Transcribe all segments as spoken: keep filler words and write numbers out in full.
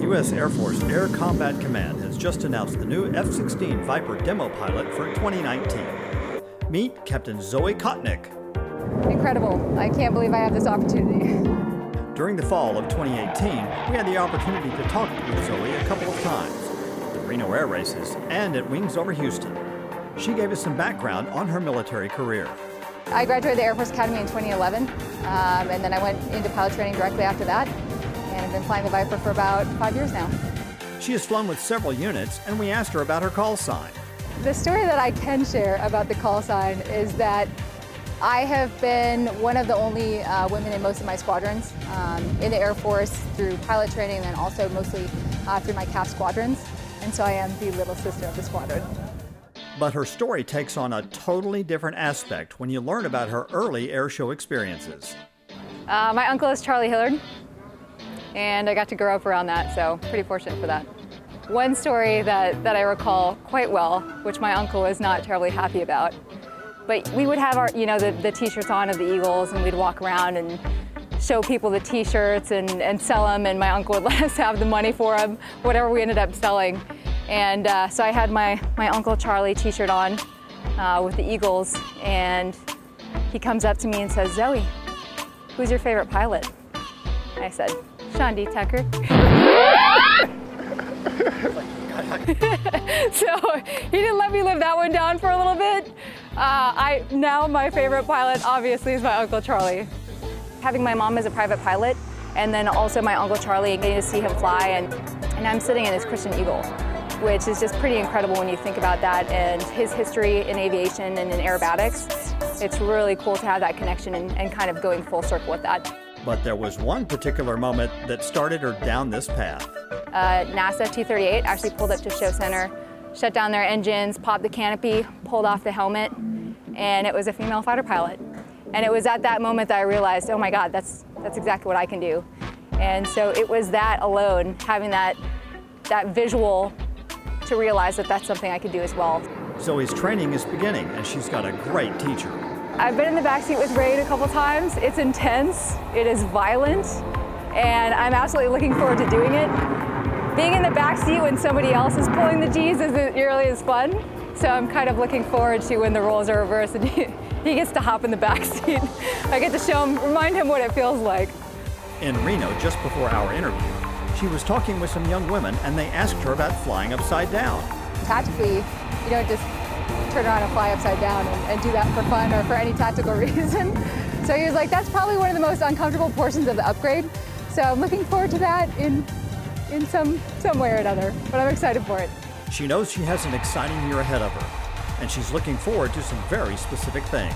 U S Air Force Air Combat Command has just announced the new F sixteen Viper demo pilot for twenty nineteen. Meet Captain Zoe Kotnik. Incredible. I can't believe I have this opportunity. During the fall of twenty eighteen, we had the opportunity to talk with Zoe a couple of times, at the Reno Air Races and at Wings Over Houston. She gave us some background on her military career. I graduated the Air Force Academy in twenty eleven, um, and then I went into pilot training directly after that, and I've been flying the Viper for about five years now. She has flown with several units, and we asked her about her call sign. The story that I can share about the call sign is that I have been one of the only uh, women in most of my squadrons um, in the Air Force through pilot training, and then also mostly uh, through my Capt squadrons, and so I am the little sister of the squadron. But her story takes on a totally different aspect when you learn about her early air show experiences. Uh, my uncle is Charlie Hillard, and I got to grow up around that, so pretty fortunate for that. One story that, that I recall quite well, which my uncle was not terribly happy about, but we would have our, you know, the, the t-shirts on of the Eagles, and we'd walk around and show people the t-shirts and, and sell them, and my uncle would let us have the money for them, whatever we ended up selling. And uh, so I had my, my Uncle Charlie t-shirt on uh, with the Eagles, and he comes up to me and says, "Zoe, who's your favorite pilot?" I said, "Sean D. Tucker." So he didn't let me live that one down for a little bit. Uh, I, now my favorite pilot obviously is my Uncle Charlie. Having my mom as a private pilot, and then also my Uncle Charlie, and getting to see him fly, and, and I'm sitting in his Christian Eagle, which is just pretty incredible when you think about that, and his history in aviation and in aerobatics. It's really cool to have that connection and, and kind of going full circle with that. But there was one particular moment that started her down this path. Uh, NASA T thirty-eight actually pulled up to Show Center, shut down their engines, popped the canopy, pulled off the helmet, and it was a female fighter pilot. And it was at that moment that I realized, oh my God, that's, that's exactly what I can do. And so it was that alone, having that, that visual to realize that that's something I could do as well. Zoe's training is beginning, and she's got a great teacher. I've been in the backseat with Rain a couple times. It's intense, it is violent, and I'm absolutely looking forward to doing it. Being in the backseat when somebody else is pulling the G's isn't really as fun, so I'm kind of looking forward to when the roles are reversed and he, he gets to hop in the backseat. I get to show him, remind him what it feels like. In Reno, just before our interview, she was talking with some young women, and they asked her about flying upside down. Tactically, you don't just turn around and fly upside down and, and do that for fun or for any tactical reason. So he was like, that's probably one of the most uncomfortable portions of the upgrade. So I'm looking forward to that in, in some, some way or another, but I'm excited for it. She knows she has an exciting year ahead of her, and she's looking forward to some very specific things.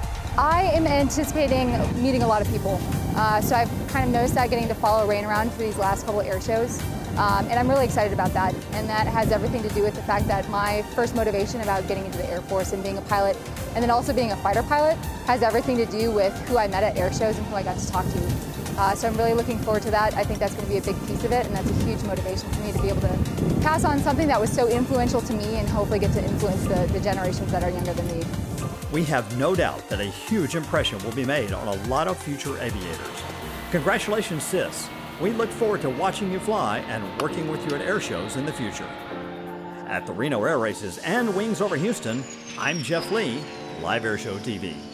I am anticipating meeting a lot of people. Uh, so I've kind of noticed that getting to follow Rain around for these last couple of air shows. Um, and I'm really excited about that. And that has everything to do with the fact that my first motivation about getting into the Air Force and being a pilot, and then also being a fighter pilot, has everything to do with who I met at air shows and who I got to talk to. Uh, so I'm really looking forward to that. I think that's going to be a big piece of it, and that's a huge motivation for me to be able to pass on something that was so influential to me and hopefully get to influence the, the generations that are younger than me. We have no doubt that a huge impression will be made on a lot of future aviators. Congratulations, sis. We look forward to watching you fly and working with you at air shows in the future. At the Reno Air Races and Wings Over Houston, I'm Jeff Lee, Live Air Show T V.